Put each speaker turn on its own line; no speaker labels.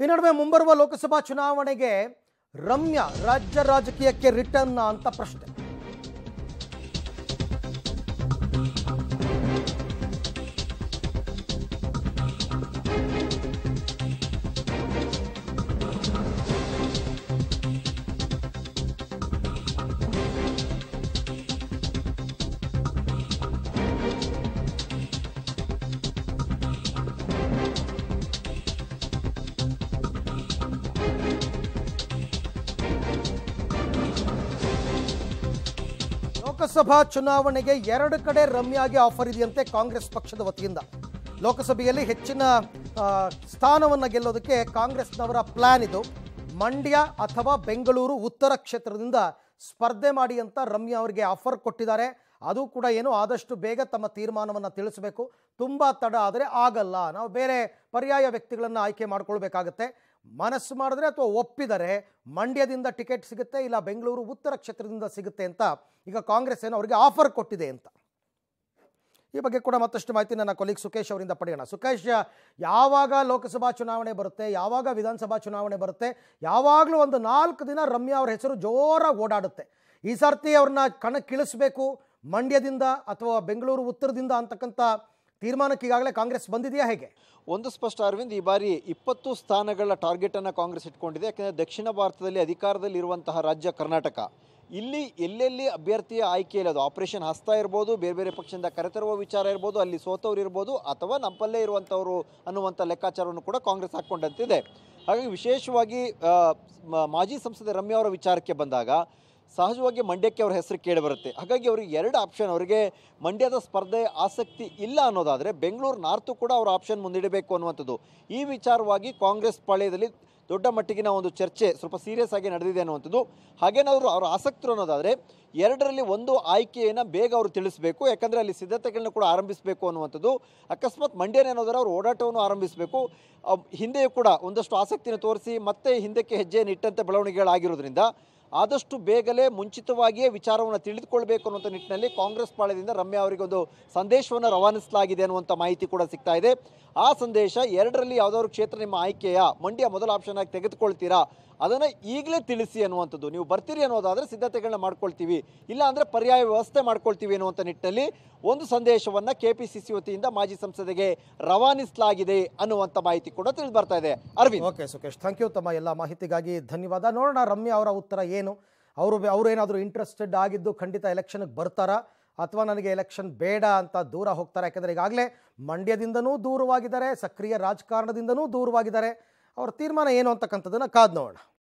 ಈ ನಡುವೆ ಮುಂಬರುವ ಲೋಕಸಭಾ ಚುನಾವಣೆಗೆ ರಮ್ಯಾ ರಾಜ್ಯ ರಾಜಕೀಯಕ್ಕೆ ರಿಟರ್ನ್ ಅಂತ ಪ್ರಶ್ನೆ. ಲೋಕಸಭಾ ಚುನಾವಣೆಗೆ ಎರಡು ಕಡೆ ರಮ್ಯಾಗೆ ಆಫರ್ ಇದೆಯಂತೆ ಕಾಂಗ್ರೆಸ್ ಪಕ್ಷದ ವತಿಯಿಂದ. ಲೋಕಸಭೆಯಲ್ಲಿ ಹೆಚ್ಚಿನ ಸ್ಥಾನವನ್ನು ಗೆಲ್ಲೋದಕ್ಕೆ ಕಾಂಗ್ರೆಸ್ನವರ ಪ್ಲಾನ್ ಇದು. ಮಂಡ್ಯ ಅಥವಾ ಬೆಂಗಳೂರು ಉತ್ತರ ಕ್ಷೇತ್ರದಿಂದ ಸ್ಪರ್ಧೆ ಮಾಡಿ ಅಂತ ರಮ್ಯಾ ಅವರಿಗೆ ಆಫರ್ ಕೊಟ್ಟಿದ್ದಾರೆ. ಅದು ಕೂಡ ಏನು ಆದಷ್ಟು ಬೇಗ ತಮ್ಮ ತೀರ್ಮಾನವನ್ನು ತಿಳಿಸಬೇಕು. ತುಂಬ ತಡ ಆದರೆ ಆಗಲ್ಲ, ನಾವು ಬೇರೆ ಪರ್ಯಾಯ ವ್ಯಕ್ತಿಗಳನ್ನು ಆಯ್ಕೆ ಮಾಡ್ಕೊಳ್ಬೇಕಾಗತ್ತೆ. ಮನಸ್ಸು ಮಾಡಿದ್ರೆ ಅಥವಾ ಒಪ್ಪಿದರೆ ಮಂಡ್ಯದಿಂದ ಟಿಕೆಟ್ ಸಿಗುತ್ತೆ, ಇಲ್ಲ ಬೆಂಗಳೂರು ಉತ್ತರ ಕ್ಷೇತ್ರದಿಂದ ಸಿಗುತ್ತೆ ಅಂತ ಈಗ ಕಾಂಗ್ರೆಸ್ ಏನು ಅವರಿಗೆ ಆಫರ್ ಕೊಟ್ಟಿದೆ ಅಂತ. ಈ ಬಗ್ಗೆ ಕೂಡ ಮತ್ತಷ್ಟು ಮಾಹಿತಿ ನನ್ನ ಕೊಲೀಗ್ ಸುಖೇಶ್ ಅವರಿಂದ ಪಡೆಯೋಣ. ಸುಖೇಶ್, ಯಾವಾಗ ಲೋಕಸಭಾ ಚುನಾವಣೆ ಬರುತ್ತೆ, ಯಾವಾಗ ವಿಧಾನಸಭಾ ಚುನಾವಣೆ ಬರುತ್ತೆ, ಯಾವಾಗಲೂ ಒಂದು 4 ದಿನ ರಮ್ಯಾ ಅವರ ಹೆಸರು ಜೋರಾಗಿ ಓಡಾಡುತ್ತೆ. ಈ ಸರ್ತಿ ಅವ್ರನ್ನ ಕಣಕ್ಕಿಳಿಸಬೇಕು ಮಂಡ್ಯದಿಂದ ಅಥವಾ ಬೆಂಗಳೂರು ಉತ್ತರದಿಂದ ಅಂತಕ್ಕಂಥ ತೀರ್ಮಾನಕ್ಕೆ ಈಗಾಗಲೇ ಕಾಂಗ್ರೆಸ್ ಬಂದಿದೆಯಾ, ಹೇಗೆ?
ಒಂದು ಸ್ಪಷ್ಟ ಅರವಿಂದ್, ಈ ಬಾರಿ 20 ಸ್ಥಾನಗಳ ಟಾರ್ಗೆಟನ್ನು ಕಾಂಗ್ರೆಸ್ ಇಟ್ಕೊಂಡಿದೆ. ಯಾಕೆಂದರೆ ದಕ್ಷಿಣ ಭಾರತದಲ್ಲಿ ಅಧಿಕಾರದಲ್ಲಿ ಇರುವಂತಹ ರಾಜ್ಯ ಕರ್ನಾಟಕ. ಇಲ್ಲಿ ಎಲ್ಲೆಲ್ಲಿ ಅಭ್ಯರ್ಥಿಯ ಆಯ್ಕೆಯಲ್ಲಿ ಅದು ಆಪರೇಷನ್ ಹಸ್ತ ಇರ್ಬೋದು, ಬೇರೆ ಬೇರೆ ಪಕ್ಷದಿಂದ ಕರೆತರುವ ವಿಚಾರ ಇರ್ಬೋದು, ಅಲ್ಲಿ ಸೋತವ್ರು ಇರ್ಬೋದು, ಅಥವಾ ನಮ್ಮಲ್ಲೇ ಇರುವಂಥವ್ರು ಅನ್ನುವಂಥ ಲೆಕ್ಕಾಚಾರವನ್ನು ಕೂಡ ಕಾಂಗ್ರೆಸ್ ಹಾಕ್ಕೊಂಡಂತಿದೆ. ಹಾಗಾಗಿ ವಿಶೇಷವಾಗಿ ಮಾಜಿ ಸಂಸದೆ ರಮ್ಯಾ ಅವರ ವಿಚಾರಕ್ಕೆ ಬಂದಾಗ ಸಹಜವಾಗಿ ಮಂಡ್ಯಕ್ಕೆ ಅವರ ಹೆಸರು ಕೇಳಿಬರುತ್ತೆ. ಹಾಗಾಗಿ ಅವರಿಗೆ 2 ಆಪ್ಷನ್. ಅವರಿಗೆ ಮಂಡ್ಯದ ಸ್ಪರ್ಧೆ ಆಸಕ್ತಿ ಇಲ್ಲ ಅನ್ನೋದಾದರೆ ಬೆಂಗಳೂರು ನಾರ್ತು ಕೂಡ ಅವರ ಆಪ್ಷನ್ ಮುಂದಿಡಬೇಕು ಅನ್ನುವಂಥದ್ದು. ಈ ವಿಚಾರವಾಗಿ ಕಾಂಗ್ರೆಸ್ ಪಾಳ್ಯದಲ್ಲಿ ದೊಡ್ಡ ಮಟ್ಟಿಗಿನ ಒಂದು ಚರ್ಚೆ ಸ್ವಲ್ಪ ಸೀರಿಯಸ್ ಆಗಿ ನಡೆದಿದೆ ಅನ್ನುವಂಥದ್ದು. ಹಾಗೇನಾದ್ರು ಅವರು ಆಸಕ್ತರು ಅನ್ನೋದಾದರೆ 2ರಲ್ಲಿ ಒಂದು ಆಯ್ಕೆಯನ್ನು ಬೇಗ ಅವರು ತಿಳಿಸಬೇಕು. ಯಾಕಂದರೆ ಅಲ್ಲಿ ಸಿದ್ಧತೆಗಳನ್ನ ಕೂಡ ಆರಂಭಿಸಬೇಕು ಅನ್ನುವಂಥದ್ದು. ಅಕಸ್ಮಾತ್ ಮಂಡ್ಯನೇ ಅನ್ನೋದಾದ್ರೆ ಅವರು ಓಡಾಟವನ್ನು ಆರಂಭಿಸಬೇಕು. ಹಿಂದೆಯೂ ಕೂಡ ಒಂದಷ್ಟು ಆಸಕ್ತಿಯನ್ನು ತೋರಿಸಿ ಮತ್ತೆ ಹಿಂದಕ್ಕೆ ಹೆಜ್ಜೆಯನ್ನು ಇಟ್ಟಂತೆ ಬೆಳವಣಿಗೆಗಳಾಗಿರೋದ್ರಿಂದ ಆದಷ್ಟು ಬೇಗಲೇ ಮುಂಚಿತವಾಗಿಯೇ ವಿಚಾರವನ್ನು ತಿಳಿದುಕೊಳ್ಬೇಕು ಅನ್ನುವಂಥ ನಿಟ್ಟಿನಲ್ಲಿ ಕಾಂಗ್ರೆಸ್ ಪಾಳ್ಯದಿಂದ ರಮ್ಯಾ ಅವರಿಗೆ ಒಂದು ಸಂದೇಶವನ್ನು ರವಾನಿಸಲಾಗಿದೆ ಅನ್ನುವಂಥ ಮಾಹಿತಿ ಕೂಡ ಸಿಗ್ತಾ ಇದೆ. ಆ ಸಂದೇಶ 2ರಲ್ಲಿ ಯಾವುದಾದ್ರು ಕ್ಷೇತ್ರ ನಿಮ್ಮ ಆಯ್ಕೆಯ ಮಂಡ್ಯ ಮೊದಲ ಆಪ್ಷನ್ ಆಗಿ ತೆಗೆದುಕೊಳ್ತೀರಾ, ಅದನ್ನು ಈಗಲೇ ತಿಳಿಸಿ ಅನ್ನುವಂಥದ್ದು. ನೀವು ಬರ್ತೀರಿ ಅನ್ನೋದಾದರೆ ಸಿದ್ಧತೆಗಳನ್ನ ಮಾಡ್ಕೊಳ್ತೀವಿ, ಇಲ್ಲ ಅಂದರೆ ಪರ್ಯಾಯ ವ್ಯವಸ್ಥೆ ಮಾಡ್ಕೊಳ್ತೀವಿ ಅನ್ನುವಂಥ ನಿಟ್ಟಿನಲ್ಲಿ ಒಂದು ಸಂದೇಶವನ್ನು KPCC ವತಿಯಿಂದ ಮಾಜಿ ಸಂಸದೆಗೆ ರವಾನಿಸಲಾಗಿದೆ ಅನ್ನುವಂಥ ಮಾಹಿತಿ ಕೂಡ ತಿಳಿದು ಬರ್ತಾ ಇದೆ. Arvind.
Okay Sukhesh, thank you. ತಮ್ಮ ಎಲ್ಲ ಮಾಹಿತಿಗಾಗಿ ಧನ್ಯವಾದ. ನೋಡೋಣ ರಮ್ಯಾ ಅವರ ಉತ್ತರ ಏನು. ಅವರು ಏನಾದರೂ ಇಂಟ್ರೆಸ್ಟೆಡ್ ಆಗಿದ್ದು ಖಂಡಿತ ಎಲೆಕ್ಷನ್ಗೆ ಬರ್ತಾರಾ, ಅಥವಾ ನನಗೆ ಎಲೆಕ್ಷನ್ ಬೇಡ ಅಂತ ದೂರ ಹೋಗ್ತಾರೆ? ಯಾಕೆಂದರೆ ಈಗಾಗಲೇ ಮಂಡ್ಯದಿಂದನೂ ದೂರವಾಗಿದ್ದಾರೆ, ಸಕ್ರಿಯ ರಾಜಕಾರಣದಿಂದನೂ ದೂರವಾಗಿದ್ದಾರೆ. ಅವ್ರ ತೀರ್ಮಾನ ಏನು ಅಂತಕ್ಕಂಥದ್ದನ್ನು ಕಾದು ನೋಡೋಣ.